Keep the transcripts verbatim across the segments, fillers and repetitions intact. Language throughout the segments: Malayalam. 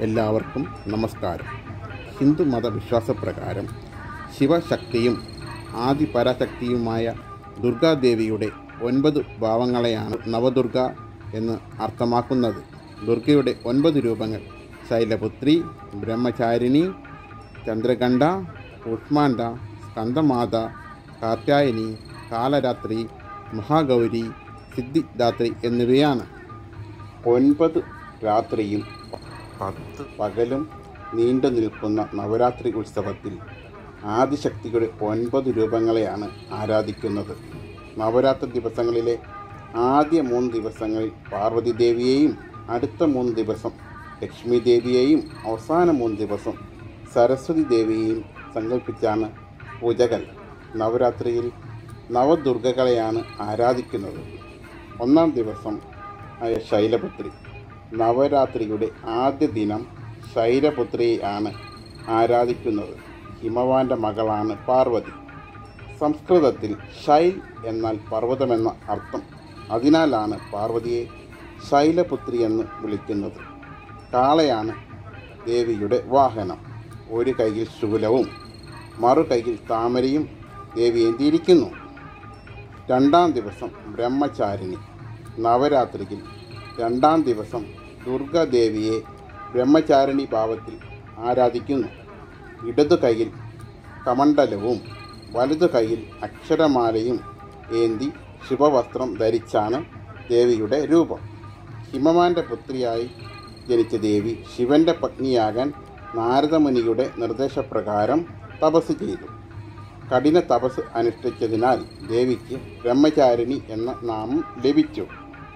എല്ലാവർക്കും നമസ്കാരം. ഹിന്ദു മതവിശ്വാസപ്രകാരം ശിവശക്തിയും ആദിപരാശക്തിയുമായ ദുർഗാദേവിയുടെ ഒൻപത് ഭാവങ്ങളെയാണ് നവദുർഗ എന്ന് അർത്ഥമാക്കുന്നത്. ദുർഗയുടെ ഒൻപത് രൂപങ്ങൾ ശൈലപുത്രി, ബ്രഹ്മചാരിണി, ചന്ദ്രകണ്ഠ, കൂഷ്മാണ്ഡ, സ്കന്ദമാത, കാർത്യായനി, കാലരാത്രി, മഹാഗൗരി, സിദ്ധിദാത്രി എന്നിവയാണ്. ഒൻപത് രാത്രിയും പത്ത് പകലും നീണ്ടു നിൽക്കുന്ന നവരാത്രി ഉത്സവത്തിൽ ആദിശക്തിയുടെ ഒൻപത് രൂപങ്ങളെയാണ് ആരാധിക്കുന്നത്. നവരാത്രി ദിവസങ്ങളിലെ ആദ്യ മൂന്ന് ദിവസങ്ങളിൽ പാർവതി ദേവിയെയും അടുത്ത മൂന്ന് ദിവസം ലക്ഷ്മി ദേവിയെയും അവസാന മൂന്ന് ദിവസം സരസ്വതി ദേവിയെയും സങ്കല്പിച്ചാണ് പൂജകൾ. നവരാത്രിയിൽ നവദുർഗകളെയാണ് ആരാധിക്കുന്നത്. ഒന്നാം ദിവസം ആയ ശൈലപുത്രി. നവരാത്രിയുടെ ആദ്യ ദിനം ശൈലപുത്രിയെയാണ് ആരാധിക്കുന്നത്. ഹിമവാന്റെ മകളാണ് പാർവതി. സംസ്കൃതത്തിൽ ശൈൽ എന്നാൽ പർവ്വതമെന്ന അർത്ഥം. അതിനാലാണ് പാർവതിയെ ശൈലപുത്രി എന്ന് വിളിക്കുന്നത്. കാളയാണ് ദേവിയുടെ വാഹനം. ഒരു കൈയിൽ ശൂലവും മറു കൈയിൽ താമരയും ദേവി ഏന്തിയിരിക്കുന്നു. രണ്ടാം ദിവസം ബ്രഹ്മചാരിണി. നവരാത്രിയിൽ രണ്ടാം ദിവസം ദുർഗാദേവിയെ ബ്രഹ്മചാരിണി ഭാവത്തിൽ ആരാധിക്കുന്നു. ഇടതു കൈയിൽ കമണ്ഡലവും വലതു കൈയിൽ അക്ഷരമാലയും ഏന്തി ശുഭവസ്ത്രം ധരിച്ചാണ് ദേവിയുടെ രൂപം. ഹിമവാന്റെ പുത്രിയായി ജനിച്ച ദേവി ശിവന്റെ പത്നിയാകാൻ നാരദമുനിയുടെ നിർദ്ദേശപ്രകാരം തപസ് ചെയ്തു. കഠിന തപസ് അനുഷ്ഠിച്ചതിനാൽ ദേവിക്ക് ബ്രഹ്മചാരിണി എന്ന നാമം ലഭിച്ചു.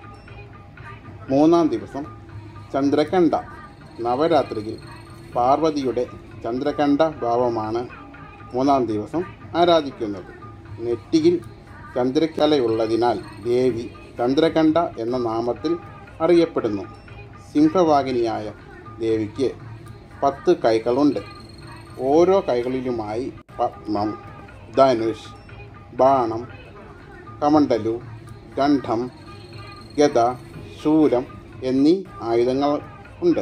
മൂന്നാം ദിവസം ചന്ദ്രകണ്ഠ. നവരാത്രിയിൽ പാർവതിയുടെ ചന്ദ്രകണ്ഠ ഭാവമാണ് മൂന്നാം ദിവസം ആരാധിക്കുന്നത്. നെറ്റിയിൽ ചന്ദ്രക്കലയുള്ളതിനാൽ ദേവി ചന്ദ്രകണ്ഠ എന്ന നാമത്തിൽ അറിയപ്പെടുന്നു. സിംഹവാഹിനിയായ ദേവിക്ക് പത്ത് കൈകളുണ്ട്. ഓരോ കൈകളിലുമായി പത്മം, ധനുഷ്, ബാണം, കമണ്ഡലു, ഗണ്ഡം, ഗദ, ശൂലം എന്നീ ആയുധങ്ങൾ ഉണ്ട്.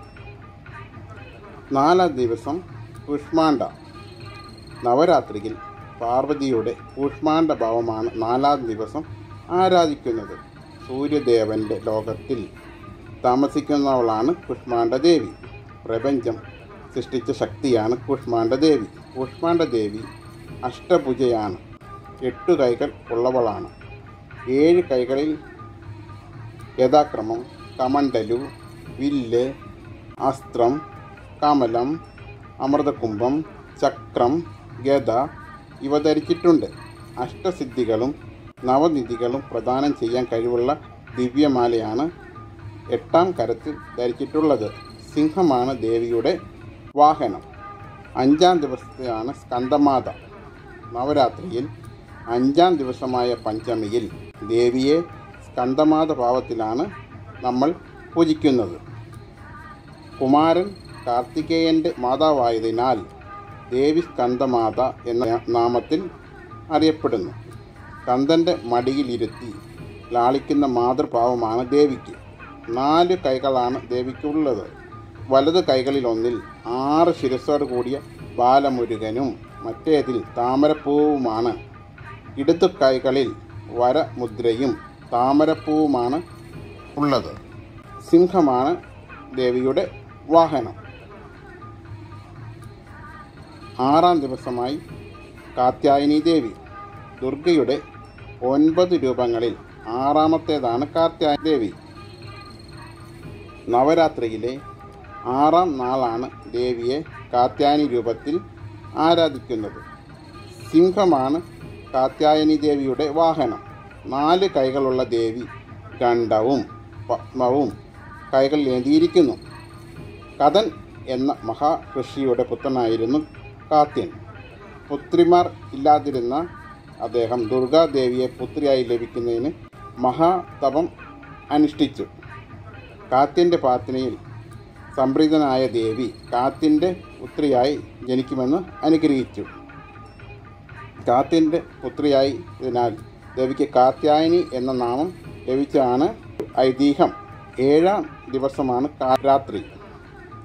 നാലാം ദിവസം കൂഷ്മാണ്ഡ. നവരാത്രിയിൽ പാർവതിയുടെ കൂഷ്മാണ്ഡ ഭാവമാണ് നാലാം ദിവസം ആരാധിക്കുന്നത്. സൂര്യദേവന്റെ ലോകത്തിൽ താമസിക്കുന്നവളാണ് കൂഷ്മാണ്ഡ ദേവി. പ്രപഞ്ചം സൃഷ്ടിച്ച ശക്തിയാണ് കൂഷ്മാണ്ഡ ദേവി. കൂഷ്മാണ്ഡ ദേവി അഷ്ടഭുജയാണ്. എട്ടു കൈകൾ ഉള്ളവളാണ്. ഏഴ് കൈകളിൽ യഥാക്രമം കമണ്ഡലു, വില്ല്, അസ്ത്രം, കമലം, അമൃതകുംഭം, ചക്രം, ഗദ ഇവ ധരിച്ചിട്ടുണ്ട്. അഷ്ടസിദ്ധികളും നവനിധികളും പ്രദാനം ചെയ്യാൻ കഴിവുള്ള ദിവ്യമാലയാണ് എട്ടാം കരത്തിൽ ധരിച്ചിട്ടുള്ളത്. സിംഹമാണ് ദേവിയുടെ വാഹനം. അഞ്ചാം ദിവസത്തെയാണ് സ്കന്ദമാത. നവരാത്രിയിൽ അഞ്ചാം ദിവസമായ പഞ്ചമിയിൽ ദേവിയെ സ്കന്ദമാത ഭാവത്തിലാണ് നമ്മൾ പൂജിക്കുന്നത്. കുമാരൻ കാർത്തികേയൻ്റെ മാതാവായതിനാൽ ദേവി സ്കന്ദമാത എന്ന നാമത്തിൽ അറിയപ്പെടുന്നു. സ്കന്ദൻ്റെ മടിയിലിരുത്തി ലാളിക്കുന്ന മാതൃഭാവമാണ് ദേവിക്ക്. നാല് കൈകളാണ് ദേവിക്കുള്ളത്. വലതു കൈകളിലൊന്നിൽ ആറ് ശിരസ്സോട് കൂടിയ ബാലമുരുകനും മറ്റേതിൽ താമരപ്പൂവുമാണ്. ഇടതു കൈകളിൽ വരമുദ്രയും താമരപ്പൂവുമാണ് ഉള്ളത്. സിംഹമാണ് ദേവിയുടെ വാഹനം. ആറാം ദിവസമായി കാർത്യായനി ദേവി. ദുർഗയുടെ ഒൻപത് രൂപങ്ങളിൽ ആറാമത്തേതാണ് കാർത്യായനി ദേവി. നവരാത്രിയിലെ ആറാം നാളാണ് ദേവിയെ കാർത്യായനി രൂപത്തിൽ ആരാധിക്കുന്നത്. സിംഹമാണ് കാർത്യായനി ദേവിയുടെ വാഹനം. നാല് കൈകളുള്ള ദേവി ഗണ്ഡവും പത്മവും കൈകളിൽ ഏന്തിയിരിക്കുന്നു. കഥൻ എന്ന മഹാഋഷിയുടെ പുത്രനായിരുന്നു കാത്യൻ. പുത്രിമാർ ഇല്ലാതിരുന്ന അദ്ദേഹം ദുർഗാദേവിയെ പുത്രിയായി ലഭിക്കുന്നതിന് മഹാതപം അനുഷ്ഠിച്ചു. കാത്യൻ്റെ പ്രാർത്ഥനയിൽ സംപ്രീതനായ ദേവി കാത്യൻ്റെ പുത്രിയായി ജനിക്കുമെന്ന് അനുഗ്രഹിച്ചു. കാത്യൻ്റെ പുത്രിയായി ഇതിനാൽ ദേവിക്ക് കാർത്യായനി എന്ന നാമം ലഭിച്ചതാണ് ഐതിഹ്യം. ഏഴാം ദിവസമാണ് രാത്രി.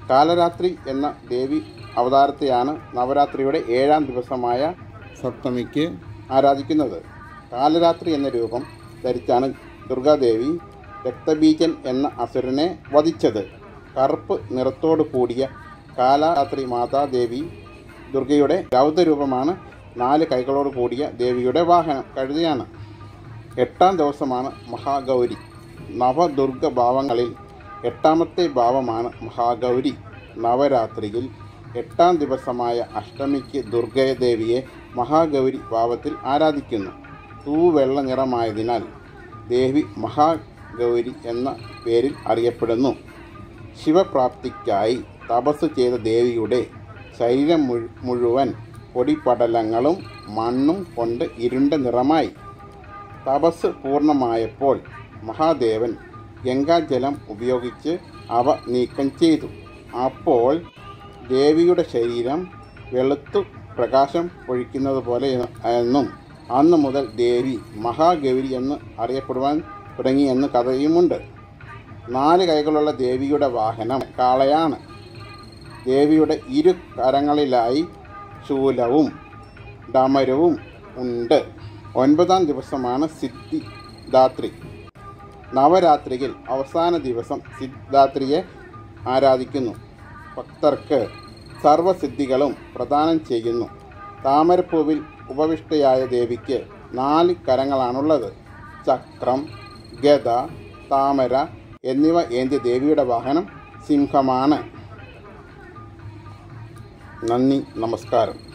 കാലരാത്രി എന്ന ദേവി അവതാരത്തെയാണ് നവരാത്രിയുടെ ഏഴാം ദിവസമായ സപ്തമിക്ക് ആരാധിക്കുന്നത്. കാലരാത്രി എന്ന രൂപം ധരിച്ചാണ് ദുർഗാദേവി രക്തബീജൻ എന്ന അസുരനെ വധിച്ചത്. കറുപ്പ് നിറത്തോടു കൂടിയ കാലരാത്രി മാതാദേവി ദുർഗയുടെ രൗദ്രരൂപമാണ്. നാല് കൈകളോട് കൂടിയ ദേവിയുടെ വാഹനം കഴുതയാണ്. എട്ടാം ദിവസമാണ് മഹാഗൗരി. നവദുർഗ ഭാവങ്ങളിൽ എട്ടാമത്തെ ഭാവമാണ് മഹാഗൗരി. നവരാത്രിയിൽ എട്ടാം ദിവസമായ അഷ്ടമിക്ക് ദുർഗാദേവിയെ മഹാഗൗരി ഭാവത്തിൽ ആരാധിക്കുന്നു. തൂവെള്ള നിറമായതിനാൽ ദേവി മഹാഗൗരി എന്ന പേരിൽ അറിയപ്പെടുന്നു. ശിവപ്രാപ്തിക്കായി തപസ് ചെയ്ത ദേവിയുടെ ശരീരം മുഴുവൻ പൊടിപടലങ്ങളും മണ്ണും കൊണ്ട് ഇരുണ്ട നിറമായി. തപസ് പൂർണ്ണമായപ്പോൾ മഹാദേവൻ ഗംഗാജലം ഉപയോഗിച്ച് അവ നീക്കം ചെയ്തു. അപ്പോൾ ദേവിയുടെ ശരീരം വെളുത്തു പ്രകാശം പൊഴിക്കുന്നത് പോലെ എന്നും അന്നു മുതൽ ദേവി മഹാഗൗരി എന്ന് അറിയപ്പെടുവാൻ തുടങ്ങിയെന്ന് കഥയുമുണ്ട്. നാല് കൈകളുള്ള ദേവിയുടെ വാഹനം കാളയാണ്. ദേവിയുടെ ഇരു കരങ്ങളിലായി ശൂലവും ഡമരവും ഉണ്ട്. ഒൻപതാം ദിവസമാണ് സിദ്ധിദാത്രി. നവരാത്രിയിൽ അവസാന ദിവസം സിദ്ധിദാത്രിയെ ആരാധിക്കുന്നു. ഭക്തർക്ക് സർവസിദ്ധികളും പ്രദാനം ചെയ്യുന്നു. താമരപ്പൂവിൽ ഉപവിഷ്ടയായ ദേവിക്ക് നാല് കരങ്ങളാണുള്ളത്. ചക്രം, ഗദ, താമര എന്നിവ ഏന്തിയ ദേവിയുടെ വാഹനം സിംഹമാണ്. നന്ദി, നമസ്കാരം.